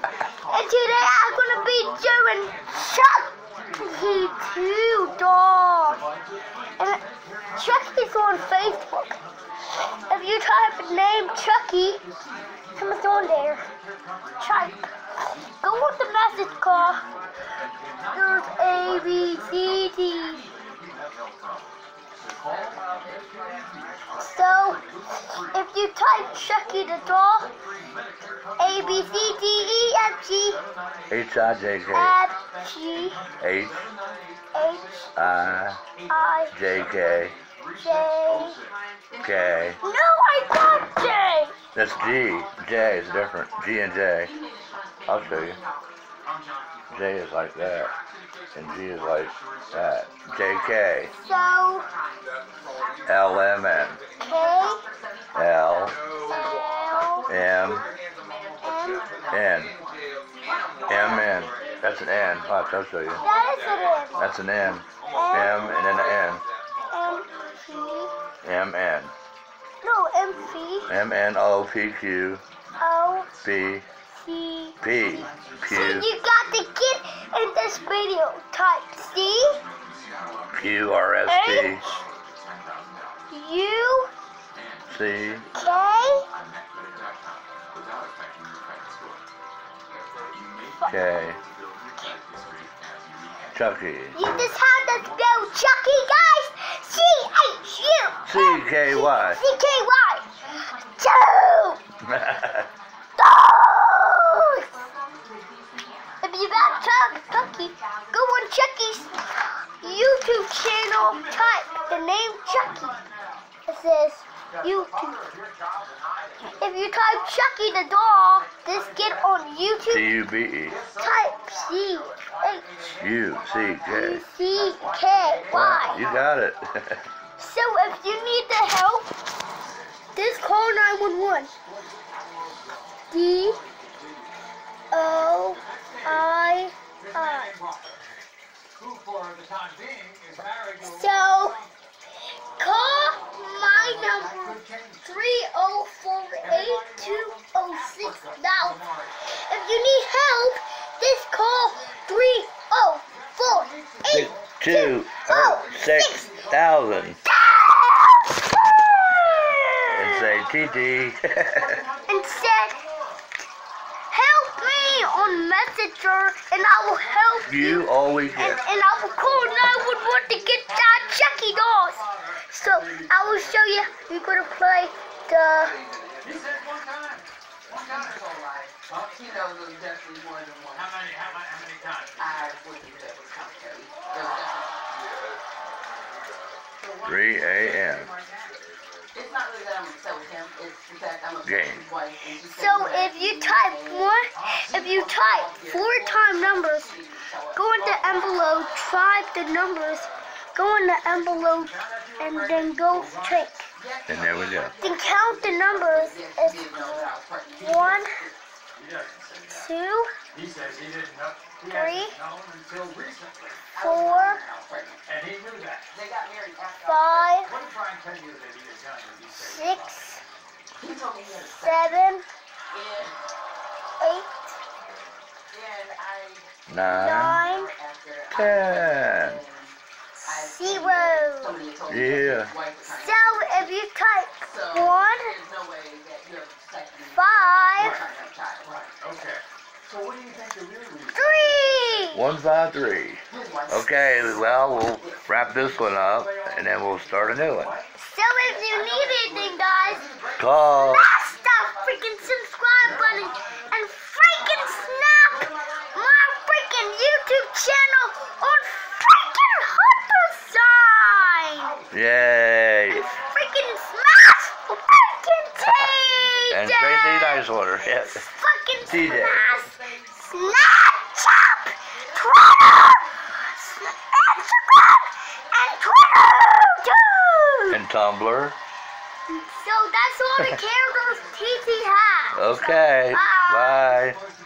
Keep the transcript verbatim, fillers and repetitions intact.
And today I'm gonna be doing Chucky two dog. And Chucky's on Facebook. If you type the name Chucky, it's on there. Try. Go with the message call. There's A, B, C, D. So, if you type Chucky the doll, A, B, C, D, E, F, G, H, I, J, K, F, G, H, H, I, I, J, K, J, K. No, I got J. That's G. J is different. G and J. I'll show you. J is like that. And G is like that. J, K. So, L, M, N. K, L, L, M, M, N. M, N. That's an N. Watch, I'll show you. that is it. That's an N. M and then an N. M, P, M, N. no, M, P, M, N, O, P, Q, O, B, C, P, So Q, you got to get in this video. Type C, Q, R, S, T, H, U, C, K, K, Chucky, You just have to spell Chucky, guys. C H U C, K, Y. C K Y. Two. Dogs. If you got Chuck, Chucky, go on Chucky's YouTube channel. Type the name Chucky. It says YouTube. If you type Chucky the doll, just get on YouTube. C, U, B, E, Type C H U, C, K. C K Y. You got it. So if you need the help, just call nine one one. D O I I. So call my number three oh four eight two oh six now. If you need help, just call three oh four eight Two, oh, six thousand. And say T T. And said, help me on Messenger and I will help you. You always And, get. and I will call nine one one to get that Chucky dolls. So I will show you. You're going to play the... He knows it was definitely more than one. How many, how many, how many times? I wouldn't do that with commentary. three A M It's not really that I'm upset with him. It's in fact I'm upset Game. with his wife. And she said So if you type one, if you type four time numbers, go in the envelope, type the numbers, go in the envelope, and then go check. And there we go. Then count the numbers. It's one, two, three, four, five, six, seven, eight, Nine, nine, ten. zero. Yeah. So if you type one, five, three. One, five, three. Okay, well, we'll wrap this one up, and then we'll start a new one. So if you need anything, guys, Call. smash that freaking subscribe button and freaking snap my freaking YouTube channel on freaking Hunter sign. Yay. And freaking smash freaking T J. And Tracy Nice Water. Yes. Fucking T J. smash Snapchat, Twitter, Instagram, and Twitter too. And Tumblr. So that's all the characters T T has. Okay. Bye. Bye.